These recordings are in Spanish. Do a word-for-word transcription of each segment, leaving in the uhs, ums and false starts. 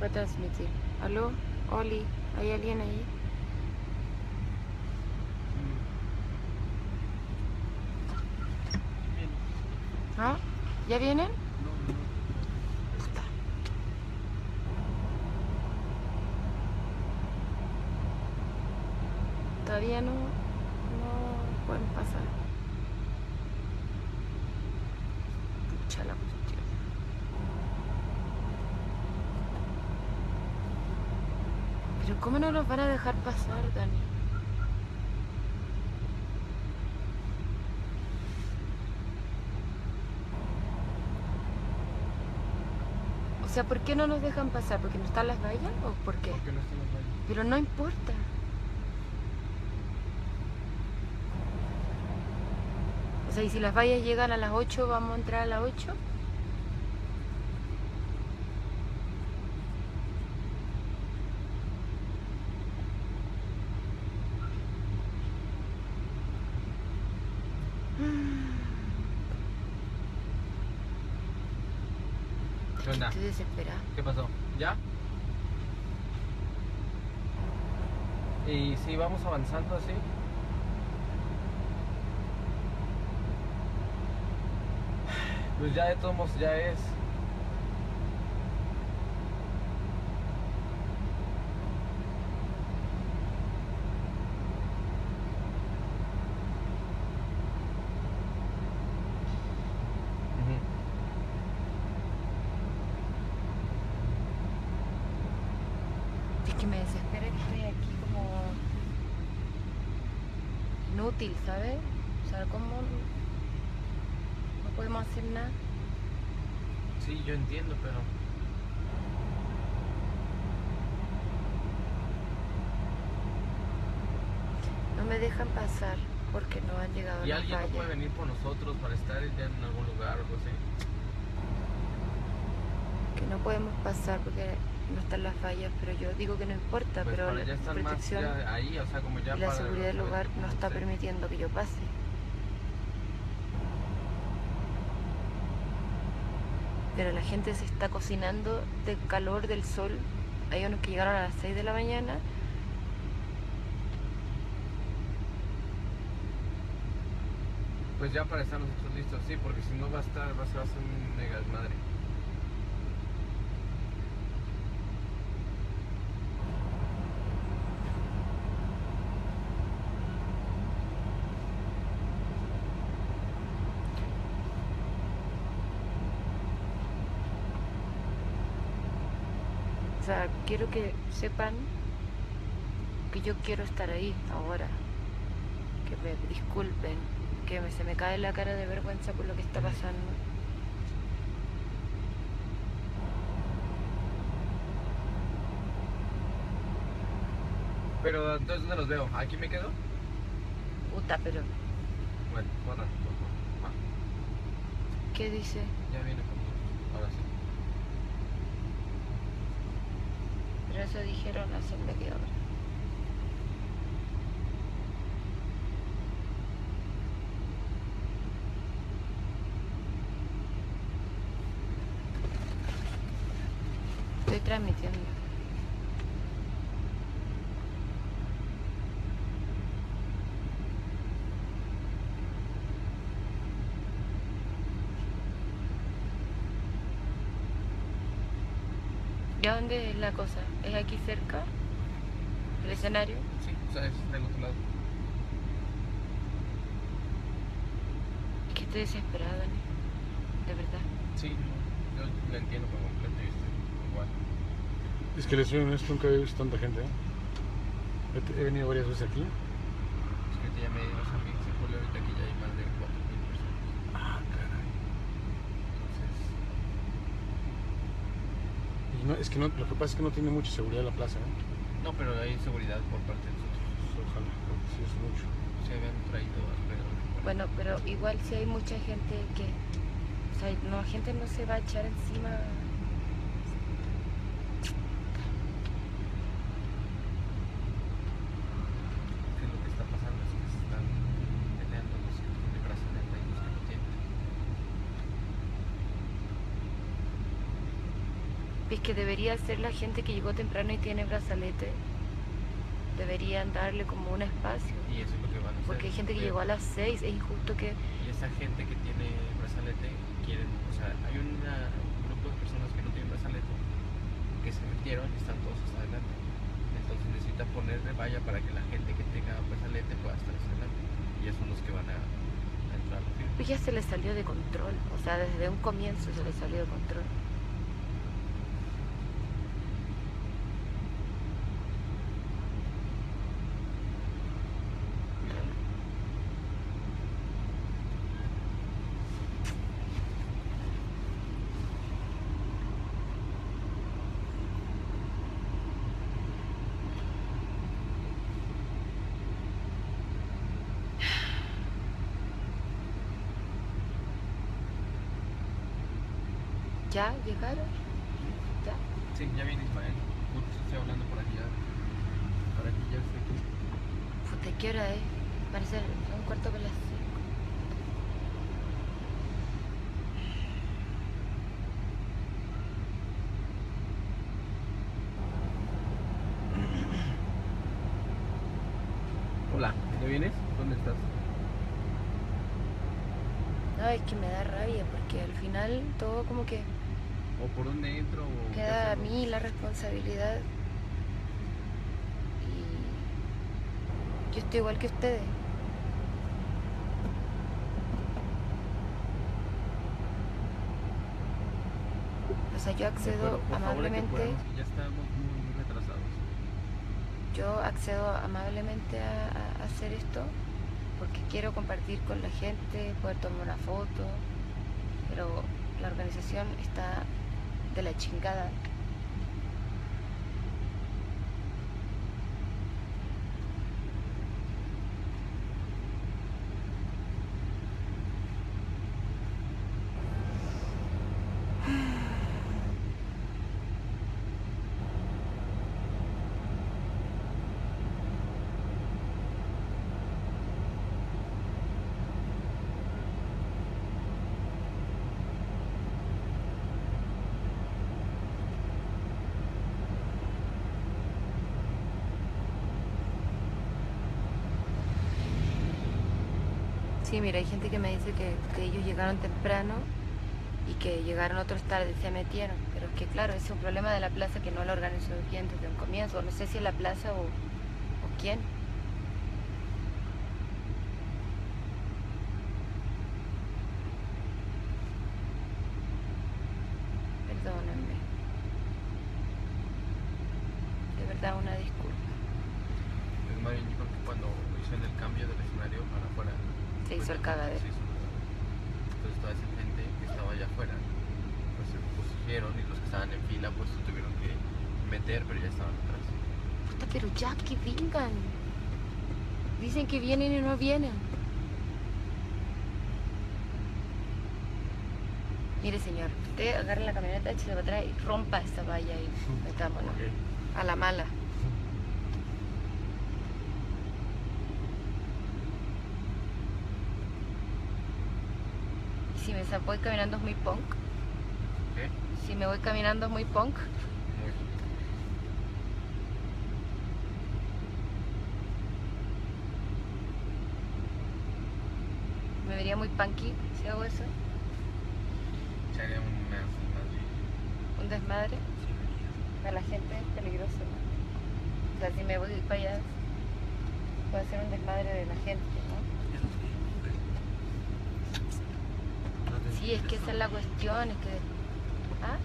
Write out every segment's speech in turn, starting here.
Va a transmitir. ¿Aló? Oli, ¿hay alguien ahí? ¿Ah? ¿Ya vienen? Todavía no, no pueden pasar. Pucha la cuestión. Pero ¿cómo no los van a dejar pasar, Dani? O sea, ¿por qué no nos dejan pasar? ¿Porque no están las vallas o por qué? Porque no están las vallas. Pero no importa. O sea, ¿y si las vallas llegan a las ocho, vamos a entrar a las ocho? ¿Qué onda? Estoy desesperada. ¿Qué pasó? ¿Ya? Y si vamos avanzando así. Pues ya de todos modos ya es. Ujú. Es que me desespera que estoy aquí como inútil, ¿sabes? O sea, ¿cómo no podemos hacer nada? Sí, yo entiendo, pero No me dejan pasar porque no han llegado y las alguien no vallas. puede venir por nosotros para estar ya en algún lugar o algo así. Que no podemos pasar porque no están las vallas, pero yo digo que no importa, Pues pero para la ya estar más protección ya ahí, o sea, como ya y la para seguridad del saber lugar cómo no está se- permitiendo que yo pase. Pero la gente se está cocinando del calor del sol. Hay unos que llegaron a las seis de la mañana. Pues ya para estar nosotros listos, sí, porque si no va a estar, va a ser, va a ser un mega desmadre. O sea, quiero que sepan que yo quiero estar ahí ahora. Que me disculpen, que me- se me cae la cara de vergüenza por lo que está Ujú. pasando. Pero entonces, ¿dónde los veo? ¿Aquí me quedo? Puta, pero Bueno, bueno, va. ¿qué dice? Ya viene con nosotros, ahora sí. Pero eso dijeron hace media hora. Estoy transmitiendo. ¿Y a dónde es la cosa? ¿Es aquí cerca? ¿El escenario? Sí, o sea, es del otro lado. Es que estoy desesperada, Dani. De verdad. Sí, yo lo entiendo por completo y estoy igual. Es que les soy honesto, nunca he visto tanta gente, ¿eh? He, he venido varias veces aquí. Es que ya me o sea, me dice Julio ahorita que ya hay más de cuatro mil personas. Ah, caray. Entonces, Y no, es que no, lo que pasa es que no tiene mucha seguridad la plaza, ¿eh? no, pero hay seguridad por parte de nosotros. Pues ojalá, porque sí es mucho. Se habían traído alrededor de cuarenta. Bueno, pero igual si hay mucha gente que... O sea, no, la gente no se va a echar encima... Que lo que está pasando es que se están peleando los que tienen brazaleta y los que no tienen. Es que debería ser la gente que llegó temprano y tiene brazalete. Deberían darle como un espacio. Y eso es lo que van a hacer. Porque hay gente que Pero- llegó a las seis, es injusto que... Y esa gente que tiene brazalete quieren, o sea, hay una- un grupo de personas que no tienen brazalete que se metieron y están todos hasta adelante. Entonces necesita ponerle valla para que la gente que tenga brazalete pueda estar hasta adelante. Y esos son los que van a, a entrar a la fila. Pues ya se le salió de control. O sea, desde un comienzo se le salió de control. ¿Ya llegaron? ¿Ya? Sí, ya viene Ismael. Justo estoy hablando por aquí ya. Para que ya esté aquí. Puta, ¿qué hora es? Parece son un cuarto para las cinco. Hola, ¿ya vienes? ¿Dónde estás? No, es que me da rabia porque al final todo como que ¿O por dónde entro? O qué queda a hacemos? mí la responsabilidad. Y yo estoy igual que ustedes. O sea, yo accedo Pero, por favor, de que amablemente, podamos, que ya estamos muy, muy retrasados. yo accedo amablemente a, a hacer esto porque quiero compartir con la gente, poder tomar una foto, pero la organización está de la chingada. Sí, mira, hay gente que me dice que, que ellos llegaron temprano y que llegaron otros tarde, se metieron. Pero es que claro, ese es un problema de la plaza que no lo organizó bien desde un comienzo. No sé si es la plaza o, o quién. Perdónenme. De verdad, una disculpa. Es más bien, yo creo que cuando hicieron el cambio del escenario para afuera, Se pues, hizo el cagadero. se hizo el cagadero. Entonces toda esa gente que estaba allá afuera, pues se pusieron y los que estaban en fila, pues se tuvieron que meter, pero ya estaban atrás. Puta, pero ya que vengan. Dicen que vienen y no vienen. Mire, señor, usted agarra la camioneta, échale para atrás y rompa esta valla y metámonos. Ok. A la mala. Y si me sa- voy caminando es muy punk. ¿Qué? Si me voy caminando es muy punk. Muy bien. Me vería muy punky si hago eso. Se haría un más, más bien. Un desmadre. Para la gente es peligroso. O sea, si me voy para allá, puede ser un desmadre de la gente, ¿no? Sí, es que esa es la cuestión, es que... ¿Ah?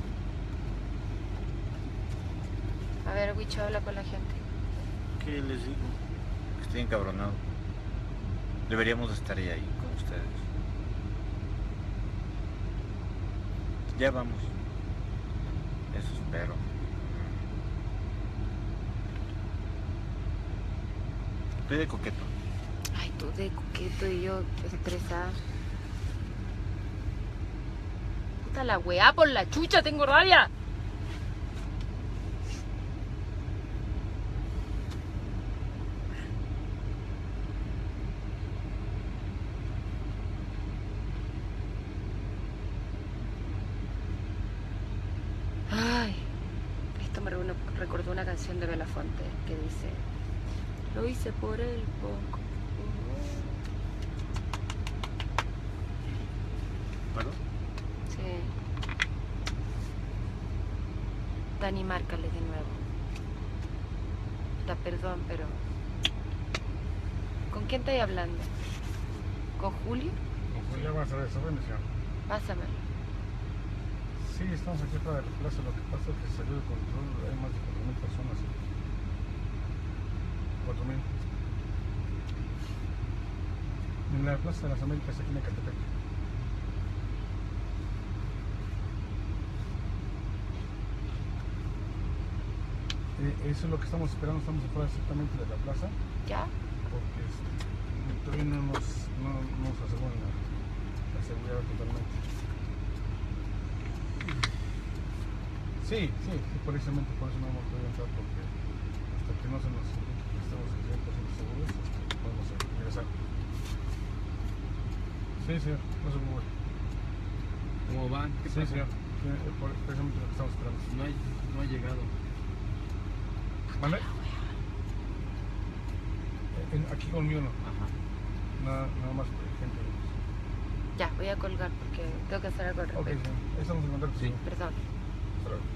A ver, Wicho habla con la gente. ¿Qué les digo? Estoy encabronado. Deberíamos estar ahí con ustedes. Ya vamos. Eso espero. Estoy de coqueto. Ay, tú de coqueto y yo estresada. Puta la weá, por la chucha, tengo rabia. Ay. recordó una canción de Belafonte que dice: lo hice por el poco. ¿Perdón? Sí. Dani, márcale de nuevo. Da perdón, pero... ¿Con quién estáis hablando? ¿Con Julio? Pues ya vas a ver esa bendición. Pásamelo. Sí, estamos aquí para la plaza. Lo que pasa es que salió de control. Hay más de cuatro mil personas. cuatro mil. En la Plaza de las Américas, aquí en Ecatepec. Eh, eso es lo que estamos esperando. Estamos afuera exactamente de la plaza. ¿Ya? Porque este, todavía no nos, no, no nos aseguran la, la seguridad totalmente. Sí, sí, sí, precisamente por eso no hemos podido entrar, porque hasta que no se nos indique que estamos cien por ciento seguros, este, podemos ingresar. Sí, señor, no se preocupe. ¿Cómo van? ¿Qué Sí, pasa? señor, sí, es por- precisamente lo que estamos esperando. No, hay, no ha llegado. ¿Vale? En- aquí conmigo no, Ajá. nada, nada más gente. Ya, voy a colgar porque tengo que hacer algo al Ok, respecto. señor, ahí estamos en contacto. Sí. señor. Perdón. Hasta luego.